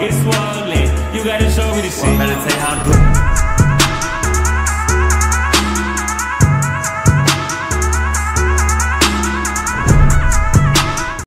get swollen. You gotta show me the shit. Meditate how to do.